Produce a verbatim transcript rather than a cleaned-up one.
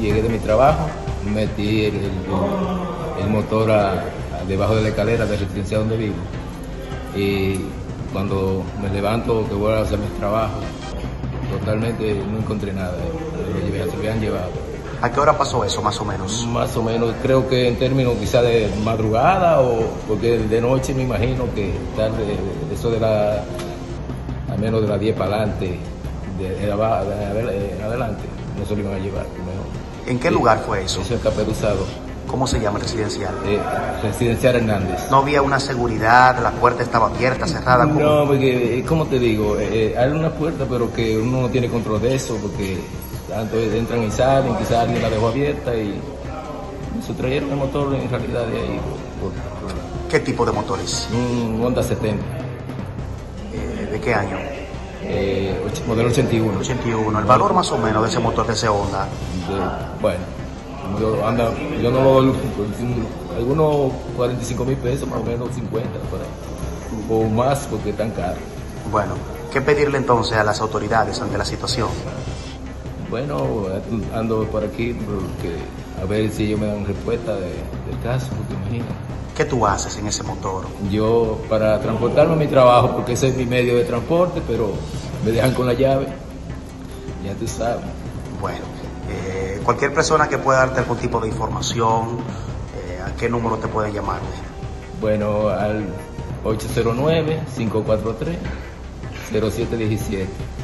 llegué de mi trabajo, metí el, el, el motor a, a debajo de la escalera de residencia donde vivo. Y cuando me levanto, que voy a hacer mis trabajos, totalmente no encontré nada. Me lo habían llevado. ¿A qué hora pasó eso, más o menos? Más o menos, creo que en términos quizá de madrugada, o porque de noche me imagino que tarde, eso de la, al menos de las diez para adelante, de, de, de, de adelante, no se lo iban a llevar. Mejor. ¿En qué sí, lugar fue eso? Eso es Caperuzado. ¿Cómo se llama el residencial? Eh, residencial Hernández. ¿No había una seguridad? ¿La puerta estaba abierta, cerrada? ¿Cómo? No, porque, ¿cómo te digo? Eh, hay una puerta, pero que uno no tiene control de eso, porque tanto entran y salen, quizás alguien la dejó abierta y se trajeron el motor en realidad de ahí. Por, por, ¿Qué tipo de motores? Un Honda setenta. Eh, ¿De qué año? Eh, modelo ochenta y uno. ochenta y uno. ¿El valor más o menos de ese motor, de ese Honda? De, bueno, yo, anda, yo no lo... Algunos cuarenta y cinco mil pesos, más o menos cincuenta, por ahí. O más, porque es tan caro. Bueno, ¿qué pedirle entonces a las autoridades ante la situación? Bueno, ando por aquí porque a ver si ellos me dan respuesta de, del caso, porque imagínate. ¿Qué tú haces en ese motor? Yo, para transportarme a mi trabajo, porque ese es mi medio de transporte, pero me dejan con la llave, ya tú sabes. Bueno, eh, cualquier persona que pueda darte algún tipo de información, eh, ¿a qué número te pueden llamar? Bueno, al ocho cero nueve, cinco cuatro tres, cero siete uno siete.